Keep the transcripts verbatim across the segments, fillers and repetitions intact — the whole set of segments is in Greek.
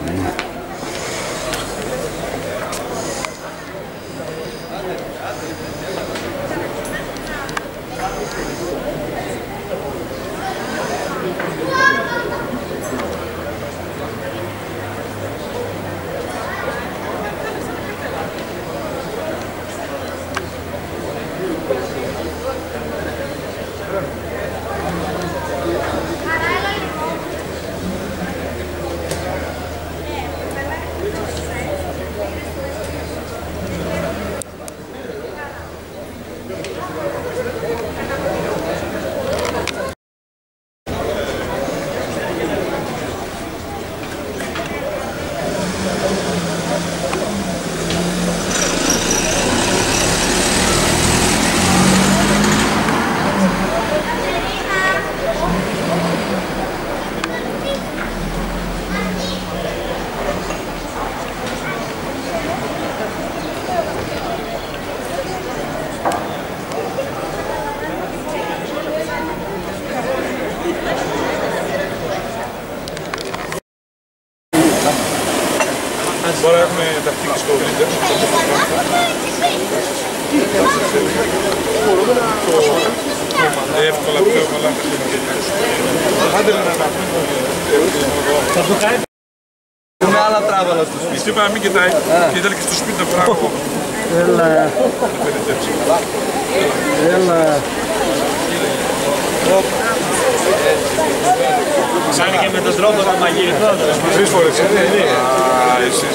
Τώρα έχουμε τακτική στο Λίντερ. Εύκολα πιο πολλά άντε να αναπνούμε. Έχουμε άλλα τράβαλα στο σπίτι. Είπα να μην κοιτάει. Ήθελε και στο σπίτι το πράγμα. Έλα. Έλα. Κάνει και με τον τρόπο το μαγειρικό. Τρεις φορές, έτσι. Α, εσείς.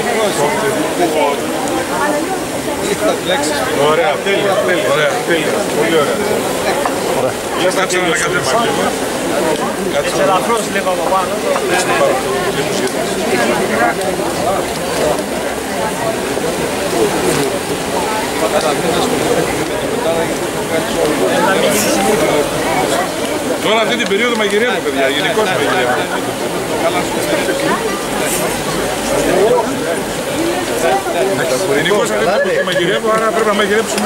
Ωραία, τέλεια, τέλεια. Ωραία, τέλεια. Πολύ ωραία. Λες να τσέλα να κατέβαμε. Έτσι ελαφρώς λίγο από πάνω. Τώρα αυτή την περίοδο μαγειρεύω, παιδιά, γενικώς μαγειρεύω. Γενικώς αυτή την μαγειρεύω, άρα πρέπει να μαγειρέψουμε.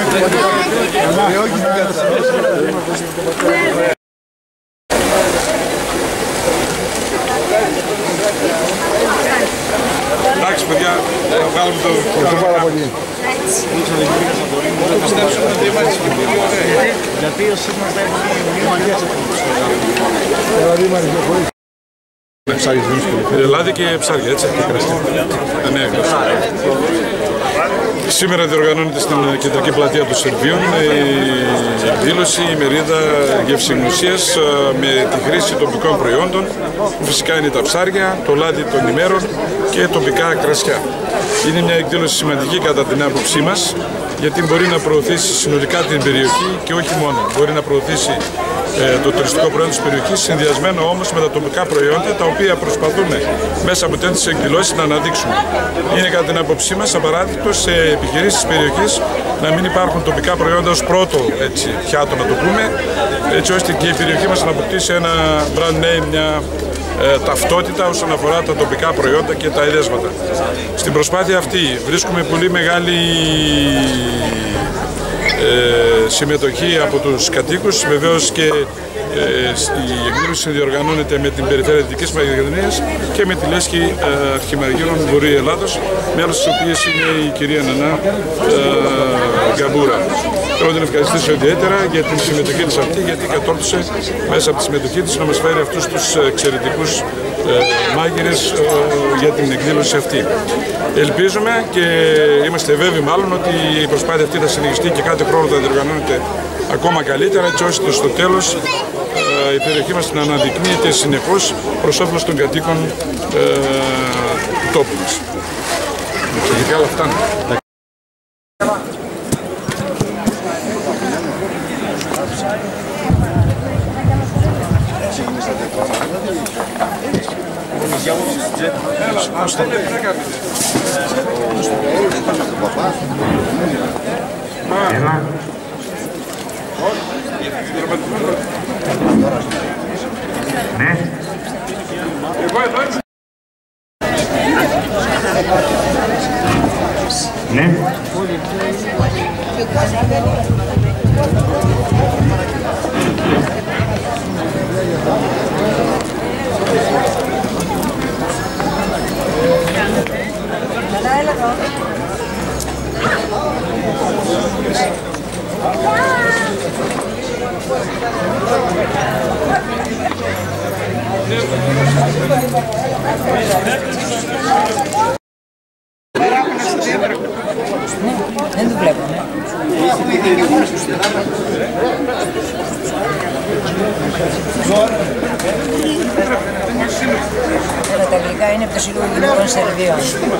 Εντάξει, παιδιά, θα βγάλουμε το... Ευχαριστώ πάρα πολύ. Γιατί ο Σίγμας δεν είναι μαγιάς Ψάρια δύσκολο. Ελάδι και ψάρια, έτσι. Ναι, σήμερα διοργανώνεται στην κεντρική πλατεία των Σερβίων η εκδήλωση, η μερίδα γευσηγνωσίας με τη χρήση τοπικών προϊόντων. Φυσικά είναι τα ψάρια, το λάδι των ημέρων και τοπικά κρασιά. Είναι μια εκδήλωση σημαντική κατά την άποψή μας, γιατί μπορεί να προωθήσει συνολικά την περιοχή και όχι μόνο. Μπορεί να προωθήσει ε, το τουριστικό προϊόν της περιοχής, συνδυασμένο όμως με τα τοπικά προϊόντα, τα οποία προσπαθούμε μέσα από τέτοιες εκδηλώσεις να αναδείξουμε. Είναι κατά την άποψή μας απαράδεκτο σε επιχειρήσεις της περιοχής να μην υπάρχουν τοπικά προϊόντα ως πρώτο έτσι, πιάτο, να το πούμε, έτσι ώστε και η περιοχή μας να αποκτήσει ένα brand name, μια ε, ταυτότητα όσον αφορά τα τοπικά προϊόντα και τα εδέσματα. Στην προσπάθεια αυτή βρίσκουμε πολύ μεγάλη ε, συμμετοχή από τους κατοίκους. Βεβαίως και ε, η εκδήλωση διοργανώνεται με την Περιφέρεια Δυτικής Μακεδονίας και με τη Λέσχη ε, Αρχιμαγείρων Βορείου Ελλάδος, μέλος της οποίας είναι η κυρία Νανά ε, Γκαμπούρα. Θέλω να την ευχαριστήσω ιδιαίτερα για την συμμετοχή της αυτή, γιατί κατόρθωσε μέσα από τη συμμετοχή της να μας φέρει αυτούς τους εξαιρετικούς ε, μάγειρες ε, για την εκδήλωση αυτή. Ελπίζουμε και είμαστε βέβαιοι μάλλον ότι η προσπάθεια αυτή θα συνεχιστεί και κάθε χρόνο θα διοργανώνεται ακόμα καλύτερα, έτσι ώστε στο τέλος ε, η περιοχή μας να αναδεικνύεται συνεχώς προς όφελος των κατοίκων ε, του τόπου μας. Και καλά φτάνει. Ναι. Ναι. Δεν το βλέπουμε. Τα γλυκά είναι από το Σύλλογο Γυναικών Σερβίων.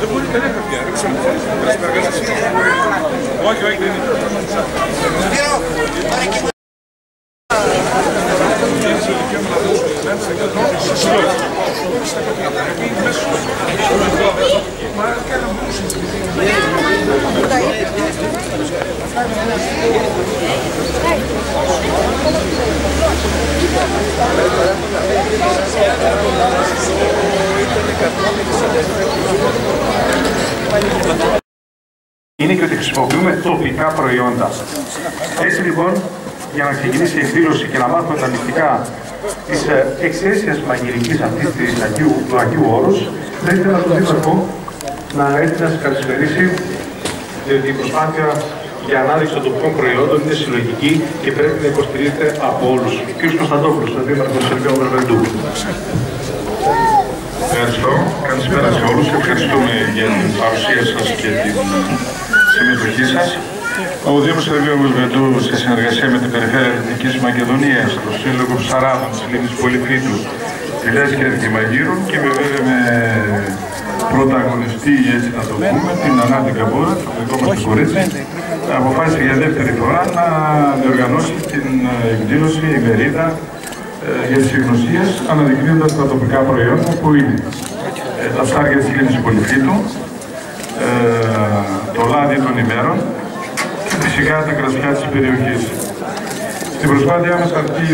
Όχι, όχι, δεν είναι και ότι χρησιμοποιούμε τοπικά προϊόντα. Έτσι λοιπόν, για να ξεκινήσει η εκδήλωση και να μάθουμε τα μυστικά της εξαίσιας μαγειρικής αυτής της Αγίου, του Αγίου Όρους, θα ήθελα τον Δήμαρχο να έρθει να σας καλησπερίσει, διότι η προσπάθεια για ανάδειξη των τοπικών προϊόντων είναι συλλογική και πρέπει να υποστηρίζεται από όλους. Κ. Κωνσταντόπουλος, ο Δήμαρχος Σερβίων Βερβεντού. Ευχαριστώ. Καλησπέρα σε όλους. Ευχαριστούμε για την παρουσία σας και την συμμετοχή σας. Ο Δήμος Σερβίων Βερβεντού, σε συνεργασία με την Περιφέρεια Δυτικής Μακεδονίας, το Σύλλογο Ψαράδων της Λίμνης Πολυφίτου, τη Λέσχη Αρχιμαγείρου και βέβαια με πρωταγωνιστή, έτσι να το πούμε, την Ανάντη Καμπούρα, το δικό μας το κορίτσι, αποφάσισε για δεύτερη φορά να διοργανώσει την εκδήλωση ημερίδα για τις συγνωσίες, αναδεικνύοντας τα τοπικά προϊόντα που είναι τα ψάρια της Λίμνης Πολυφίτου, το λάδι των ημέρων και φυσικά τα κρασιά της περιοχής. Στην προσπάθειά μας αυτή,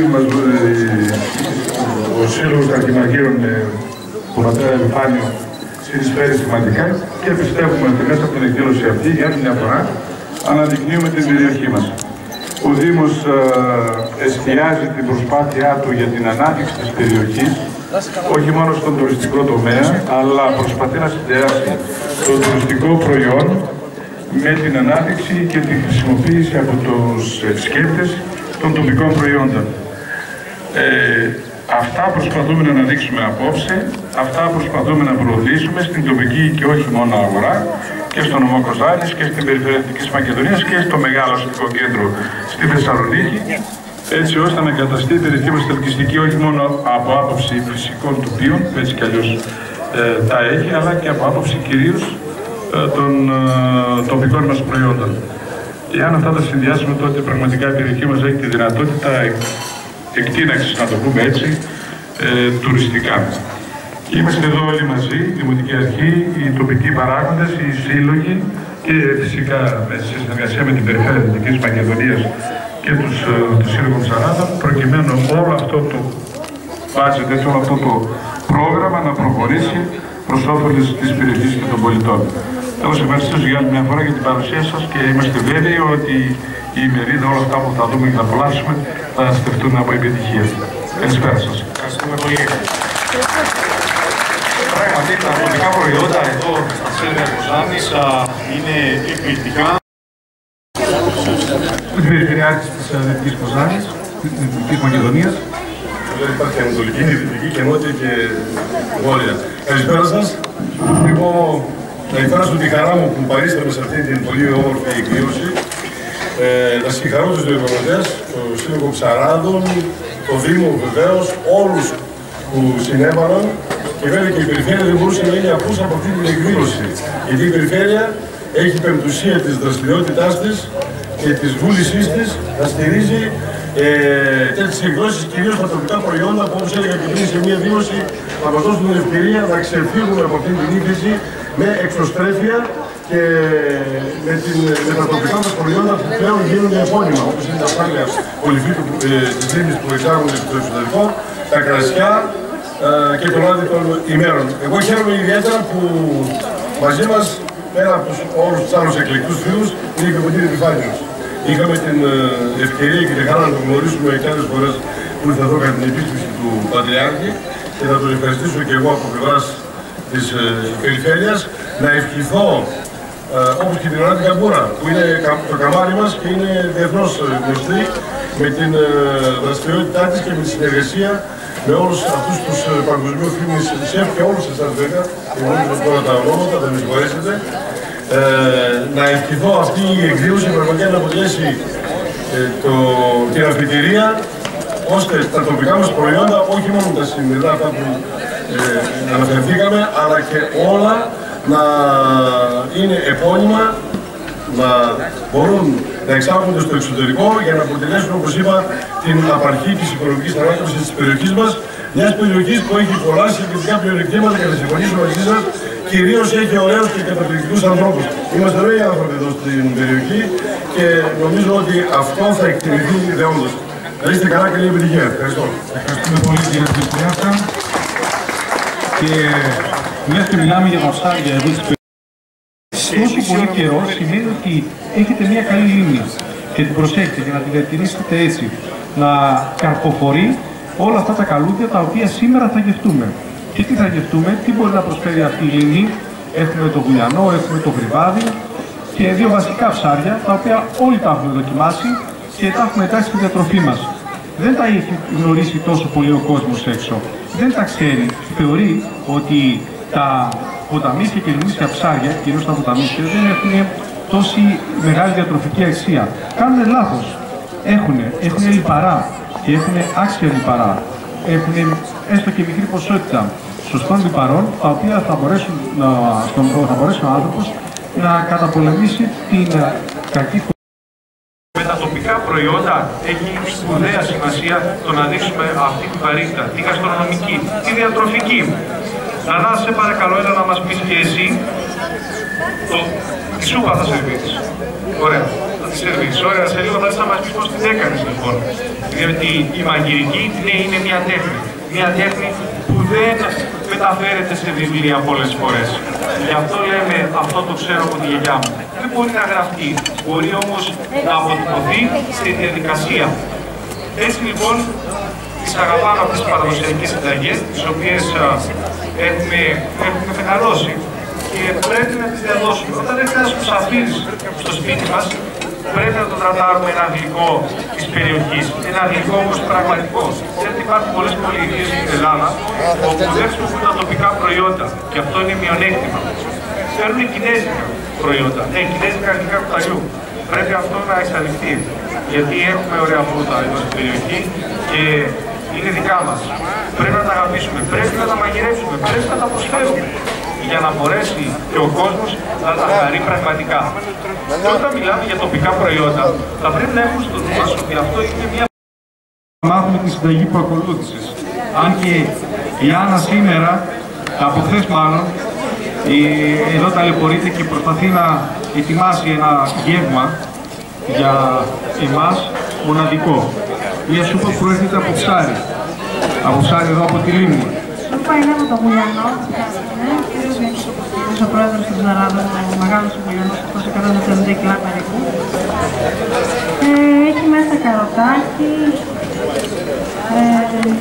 ο Σύλλογος Αρχιμαγείρων του πατέρα Επιφάνιο συνεισφέρει σημαντικά και πιστεύουμε ότι μέσα από την εκδήλωση αυτή, για άλλη μια φορά, αναδεικνύουμε την περιοχή μας. Ο Δήμος ε, εστιάζει την προσπάθειά του για την ανάπτυξη της περιοχής, όχι μόνο στον τουριστικό τομέα, αλλά προσπαθεί να συνδυάσει το τουριστικό προϊόν με την ανάπτυξη και τη χρησιμοποίηση από τους επισκέπτες των τοπικών προϊόντων. Ε, αυτά προσπαθούμε να αναδείξουμε απόψε, αυτά προσπαθούμε να προωθήσουμε στην τοπική και όχι μόνο αγορά, και στο νομό Κοζάνης και στην Περιφέρεια Δυτικής Μακεδονίας και στο μεγάλο αστικό κέντρο στη Θεσσαλονίκη, έτσι ώστε να καταστεί η περιοχή μας ελκυστική όχι μόνο από άποψη φυσικών τοπίων, που έτσι κι αλλιώς ε, τα έχει, αλλά και από άποψη κυρίως ε, των ε, τοπικών μας προϊόντων. Εάν αυτά τα συνδυάσουμε, τότε πραγματικά η περιοχή μας έχει τη δυνατότητα εκτείναξης, να το πούμε έτσι, ε, τουριστικά. Είμαστε εδώ όλοι μαζί, η Δημοτική Αρχή, οι τοπικοί παράγοντες, οι σύλλογοι και φυσικά σε συνεργασία με την Περιφέρεια Δυτικής Μακεδονίας και τους, το Σύλλογο Ψαράδων, προκειμένου όλο αυτό το budget, όλο αυτό το πρόγραμμα να προχωρήσει προς όφελος της περιοχής και των πολιτών. Θα σας ευχαριστήσω για άλλη μια φορά για την παρουσία σας και είμαστε βέβαιοι ότι η ημερίδα, όλα αυτά που θα δούμε και θα απολαύσουμε, θα στεφτούν από επιτυχία. Καλησπέρα σας. Ευχαριστούμε πολύ. Πράγματι, τα τοπικά προϊόντα εδώ στα Σέρβια Κοζάνης είναι εκπληκτικά. Με την περιφερειάρχη της Δυτικής Κοζάνης, της Δυτικής Μακεδονίας. Εδώ υπάρχει ανατολική, δυτική και νότια και βόρεια. Καλησπέρα σας. Λοιπόν, να εκφράσω τη χαρά μου που παρίσταμε σε αυτή την πολύ όμορφη εκδήλωση. Ε, να συγχαρώ τους διοργανωτές, το Σύλλογο Ψαράδων, το Δήμο βεβαίως, όλους που συνέβαλαν. Και βέβαια και η Περιφέρεια δεν μπορούσε να είναι απούσα από αυτή την εκδήλωση. Γιατί η Περιφέρεια έχει πεμπτουσία της δραστηριότητάς της και της βούλησής της να στηρίζει ε, τέτοιες εκδόσεις, κυρίως τα τοπικά προϊόντα που, όπως έλεγα και πριν σε μια δήλωση, θα μας δώσουν την ευκαιρία να ξεφύγουμε από αυτή την ύφεση με εξωστρέφεια και με, την, με τα τοπικά μας προϊόντα που πλέον γίνονται επώνυμα, όπως είναι τα ψάρια Πολυφίτου ε, της Λίμνης που εξάγονται στο εξωτερικό, τα κρασιά, και το λάδι των ημέρων. Εγώ χαίρομαι ιδιαίτερα που μαζί μας, πέρα από τους όλους τους άλλους εκλεκτούς φίλους, είναι και ο κ. Επιφάνιος. Είχαμε την ευκαιρία και τη χαρά να τον γνωρίσουμε και άλλες φορές που ήρθε εδώ κατά την επίσκεψη του Πατριάρχη και θα τον ευχαριστήσω και εγώ από πλευράς της ε, περιφέρειας, να ευχηθώ ε, όπως και την Ανάντη Καμπούρα, που είναι το καμάρι μας και είναι διεθνώς γνωστή με την ε, δραστηριότητά της και με τη συνεργασία με όλους αυτούς τους παγκοσμίου φήμης σεφ και όλους εσάς βέβαια, γνωρίζω τώρα τα ονόματα, θα με συγχωρέσετε, ε, να ευχηθώ αυτή η εκδήλωση πραγματικά να αποτελέσει ε, το, την αφιτηρία, ώστε τα τοπικά μας προϊόντα, όχι μόνο τα σημερινά αυτά που ε, αναφερθήκαμε, αλλά και όλα να είναι επώνυμα, να μπορούν να εξάγονται στο εξωτερικό για να αποτελέσουν, όπως είπα, την απαρχή της οικονομικής ανάπτυξης της περιοχής μας. Μιας περιοχής που έχει πολλά συγκεκριτικά πλεονεκτήματα και θα συμφωνήσω μαζί σας, κυρίως έχει ωραίους και καταπληκτικούς ανθρώπους. Είμαστε ωραίοι άνθρωποι εδώ στην περιοχή και νομίζω ότι αυτό θα εκτιμηθεί ιδεόντως. Να είστε καλά, καλή επιτυχία. Ευχαριστώ. Ευχαριστούμε πολύ κύριε Διευθυντή. Και μιας και μιλάμε για τα ψάρια εδώ της περιοχής, τόσο πολύ καιρό σημαίνει ότι έχετε μια καλή λίμνη και την προσέχετε για να την διατηρήσετε έτσι, να καρποφορεί όλα αυτά τα καλούδια τα οποία σήμερα θα γευτούμε. Και τι θα γευτούμε, τι μπορεί να προσφέρει αυτή η λίμνη. Έχουμε το βουλιανό, έχουμε το γρυβάδι και δύο βασικά ψάρια τα οποία όλοι τα έχουμε δοκιμάσει και τα έχουμε εντάξει στη διατροφή μας. Δεν τα έχει γνωρίσει τόσο πολύ ο κόσμος έξω. Δεν τα ξέρει. Θεωρεί ότι τα ποταμίσια και λιμνίσια ψάρια, κυρίως τα ποταμίσια, δεν έχουν τόση μεγάλη διατροφική αξία. Κάνουν λάθος. Έχουν, έχουν λιπαρά και έχουν άξια λιπαρά. Έχουν έστω και μικρή ποσότητα σωστών λιπαρών, τα οποία θα μπορέσουν, να, θα μπορέσει ο άνθρωπος να καταπολεμήσει την κακή. Με τα τοπικά προϊόντα έχει σπουδαία σημασία το να δείξουμε αυτή την βαρύτητα, τη γαστρονομική, τη διατροφική. Νανά, σε παρακαλώ, έλα να μας πεις και εσύ το... τη σούπα θα σερβίρεις. Ωραία, θα τη σερβίρεις. Ωραία, σε λίγο θα έρθεις να μας πεις πώς την έκανες λοιπόν. Διότι η μαγειρική ναι, είναι μια τέχνη. Μια τέχνη που δεν μεταφέρεται σε βιβλία πολλές φορές. Γι' αυτό λέμε, αυτό το ξέρω από τη γιαγιά μου. Δεν μπορεί να γραφτεί, μπορεί όμως να αποτυπωθεί στη διαδικασία. Έτσι λοιπόν, τις αγαπάμε αυτές τις παραδοσιακές συνταγές, τις οποίες έχουμε, έχουμε μεγαλώσει και πρέπει να τις διαδώσουμε. Όταν έρθει ένας μουσαφίρης στο σπίτι μας, πρέπει να το τρατάρουμε ένα γλυκό της περιοχής. Ένα γλυκό όμως πραγματικό. Γιατί υπάρχουν πολλές πολιτείες στην Ελλάδα όπου δεν χρησιμοποιούν τα τοπικά προϊόντα και αυτό είναι μειονέκτημα. Φέρνουν κινέζικα προϊόντα. Ναι, κινέζικα γλυκά κουταλιού. Πρέπει αυτό να εξαλειφθεί. Γιατί έχουμε ωραία φρούτα εδώ στην περιοχή και είναι δικά μας. Πρέπει να τα αγαπήσουμε, πρέπει να τα μαγειρεύσουμε, πρέπει να τα προσφέρουμε για να μπορέσει και ο κόσμος να τα χαρεί πραγματικά. Και όταν μιλάμε για τοπικά προϊόντα, θα πρέπει να έχουμε στο νου μας ότι αυτό είναι μια... Μάθουμε τη συνταγή που ακολούθησες. Αν και η Άννα σήμερα, από χθες μάλλον, η... εδώ ταλαιπωρείται και προσπαθεί να ετοιμάσει ένα γεύμα για εμάς μοναδικό. Μια σούπα που έρχεται από ψάρι. Από ψάρι εδώ από τη λίμνη. Σούπα είναι από το βουλιανό, ο πρόεδρος της Ζαράδας, ο μεγάλος βουλιανός, αυτός εκατόν εβδομήντα κιλά περίπου. Ε, έχει μέσα καροτάκι, ε,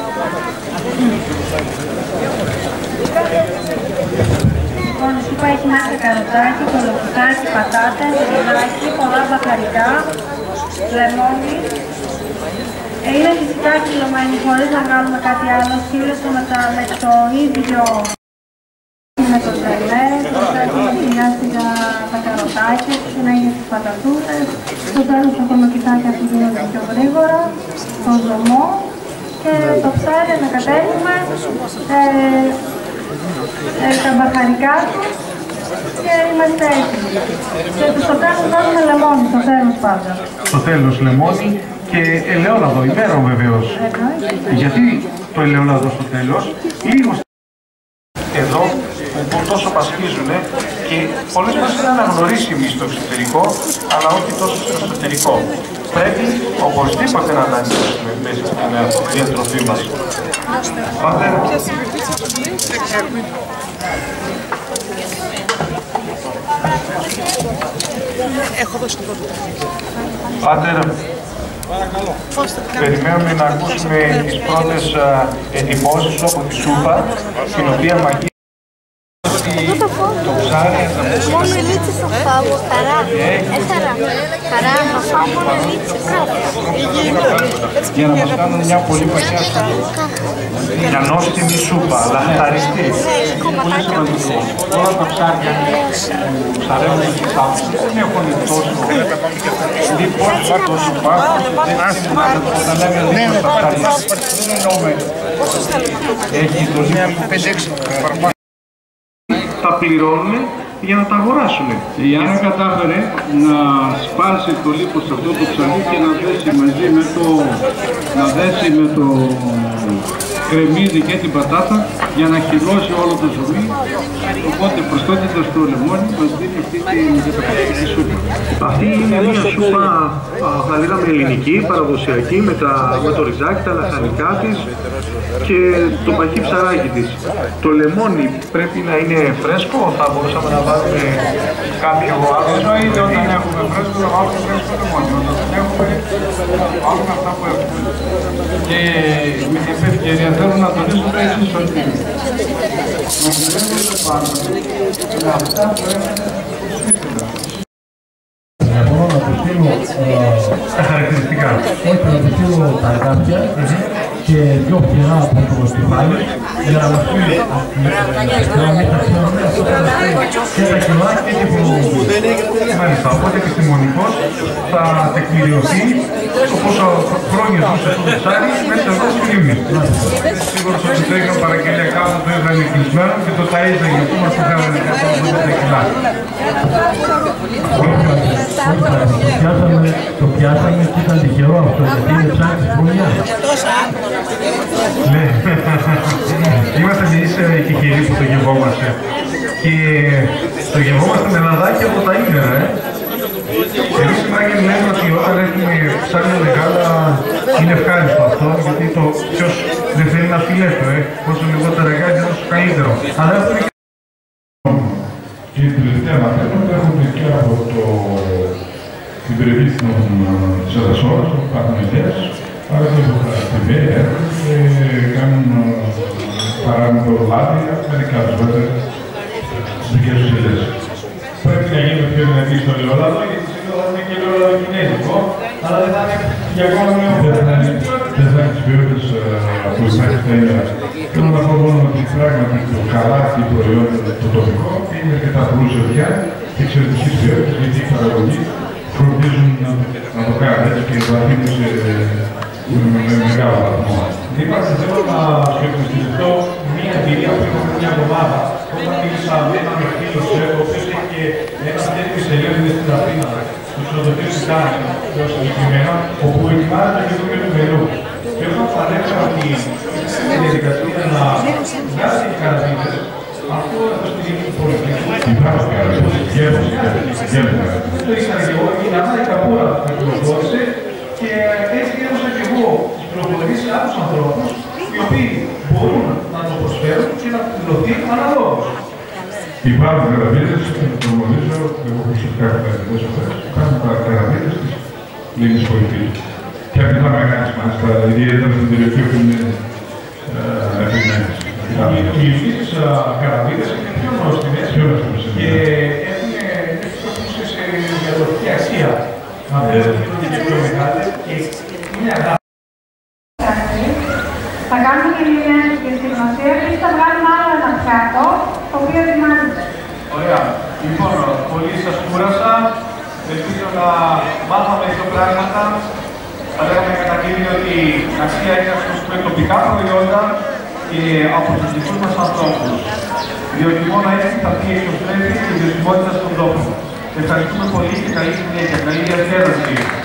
λοιπόν, η σούπα έχει μέσα καροτάκι, κολοκουτάκι, πατάτες, ριδάκι, πολλά μπαχαρικά, λεμόνι. Είναι φυσικά κυλωμένη χωρίς να βγάλουμε κάτι άλλο, σκύλεσαι με, με το ίδιο με το τρελέ, προσθέτουμε σιγά σιγά τα καροτάκια, συνέχεια τις πατατούτες, στο τέλος τα κολοκουτάκια που γίνονται πιο γρήγορα, το ζωμό και το ψάρι ανακατεύουμε, ε, ε, τα μπαχαρικά του και είμαστε έτοιμοι. Και στο τέλος βάζουμε λεμόνι, στο τέλος πάντα. Στο τέλος λεμόνι και ελαιόλαδο, υπέρο βεβαίως. Γιατί το ελαιόλαδο στο τέλος, λίγο εδώ που τόσο πασχίζουν και πολλές φορές είναι αναγνωρίσιμοι στο εξωτερικό, αλλά όχι τόσο στο εσωτερικό. Πρέπει οπωσδήποτε να τα ανοίξουμε μέσα στην διατροφή μας. Πάτε. Έχω δώσει το πρώτο. Πάτερ, περιμένουμε να ακούσουμε τις πρώτες εντυπώσεις από τη σούπα, την οποία μαγείρευσε το ψάρι μόνο λίτσες θα φάω, χαρά. Έφερα χαρά, να φάω μόνο λίτσες. Για να μας κάνουν μια πολύ παχιά για νόστιμη σούπα, λαχταριστή. Πολύ σημαντικό. Όλα τα ψάρια που ψαρεύουν και θάμψουν δεν έχουν τόσο λίπος, τόσο πάχος. Όταν λέμε λίπος τα ψάρια, δεν εννοούμε. Έχει το λίπος που τα πληρώνουν για να τα αγοράσουν. Η Άννα κατάφερε να σπάσει το λίπος αυτό το ψαρί και να δέσει μαζί με το, να δέσει με το κρεμμύδι και την πατάτα για να χυλώσει όλο το ζουμί. Οπότε προσθέτοντας το λεμόνι μας δίνει αυτή τη σούπα. Αυτή είναι μια σούπα, θα λέγαμε ελληνική, παραδοσιακή, με, τα, με το ριζάκι, τα λαχανικά της και το παχύ ψαράκι της. Το λεμόνι πρέπει να είναι φρέσκο, θα μπορούσαμε να βάλουμε κάποιο άλλο. Εννοείται όταν έχουμε φρέσκο θα βάλουμε φρέσκο λεμόνι. Όταν δεν έχουμε, θα βάλουμε αυτά που έχουμε. Και με την ευκαιρία θέλω να τονίσω τα εξής ότι μπορώ να του στείλω τα χαρακτηριστικά. Όχι, να του στείλω τα γάπια και δυο πειρά από το στιφάλι για να μας πει να μην τα ξέρουμε και τα κιλά και την προβολή. Μάλιστα, οπότε επιστημονικός θα τεκμηριωθεί το πόσο χρόνια ζούσε αυτό το ψάρι μέσα εδώ στη λίμνη. Σίγουρος ότι το έγιναν παραγγελία κάπου, το είχαν κλεισμένο και το ταΐζαν για αυτό μας το κάνανε εκατόν ογδόντα κιλά. Το πιάσαμε και ήταν τυχερό αυτό, γιατί είναι ψάρι της φωνιάς. Ναι, είμαστε εμείς τυχεροί που το γευόμαστε και το γευόμαστε με λαδάκι από τα ίνερα, ε. Εμείς οι Μάγκες λέμε ότι όταν έχουμε ψάρια μεγάλα είναι ευχάριστο αυτό, γιατί το ποιος δεν θέλει να φιλέτο, ε. Όσο λιγότερα γάλια, όσο καλύτερο. Αλλά αυτό είναι και η τελευταία μαθαίματα έρχονται και από το... την περιοχή της Αδασσόρας, του Παθμελές, άρα και από τα Αστυβαία έρχονται και κάνουν παράγουν το λάδι, μερικά τους βέβαια στις δικές τους ύλες. Πρέπει να γίνουμε πιο δυνατοί στο ελαιόλαδο, γιατί σήμερα θα είναι και ελαιόλαδο κινέζικο, αλλά δεν θα είναι για ακόμα μια φορά. Δεν θα είναι τις ποιότητες που υπάρχει στα ύλερα. Θέλω να πω μόνο ότι πράγματι το καλάθι προϊόν το τοπικό είναι αρκετά πλούσιο πια και εξαιρετικής ποιότητας, γιατί οι παραγωγοί φροντίζουν να το κάνουν έτσι και το αφήνουν με μεγάλο βαθμό. Υπάρχει θέλω να σου εκμυστηρευτώ μια εμπειρία που είχαμε μια εβδομάδα όταν μίλησα με έναν φίλο σου, ο οποίος έχει και ένα τέτοιο σελίδι στην Αθήνα, στο ξενοδοχείο της Τάνης, πιο συγκεκριμένα, όπου ετοιμάζεται και το του μερού. Και όταν θα έλεγα ότι είναι η διαδικασία να βγάζει οι καραβίδες, αυτό θα στηρίζει την πολιτική. Υπάρχουν καραβίδες, γέμουν. Το ήξερα και εγώ, η Ανάη Καπούρα με πληροφόρησε και έτσι έδωσα και εγώ τις πληροφορίες σε άλλους ανθρώπους οι οποίοι μπορούν να το προσφέρουν και να πληρωθεί αναλόγως. Υπάρχουν καραβίδες, το γνωρίζω, εγώ προσωπικά έχω κάνει τέτοιες φορές. Υπάρχουν καραβίδες της Λίγης Πολιτικής. Και αρκετά μεγάλες μάλιστα, ιδιαίτερα στην περιοχή που είναι επιμέρειες. Οι ειδήσεις καραβίδες είναι πιο νόστιμες και έχουν εξοπλίσει σε διαδοχική αξία. Αυτές είναι και πιο μεγάλες και είναι αγάπη. Θα κάνουμε και μια συγκεκριμασία και θα βγάλουμε άλλο ένα πιάτο, το οποίο ετοιμάζεται. Ωραία. Λοιπόν, πολύ σας κούρασα. Ελπίζω να μάθαμε δύο πράγματα. Θα λέγαμε κατά κύριο ότι αξία έχει να χρησιμοποιούμε τοπικά προϊόντα και από τους δικούς μας ανθρώπους. Διότι μόνο έτσι θα πει εξωστρέφει η βιωσιμότητα στον τόπο. Ευχαριστούμε πολύ και καλή συνέχεια, καλή διασκέδαση.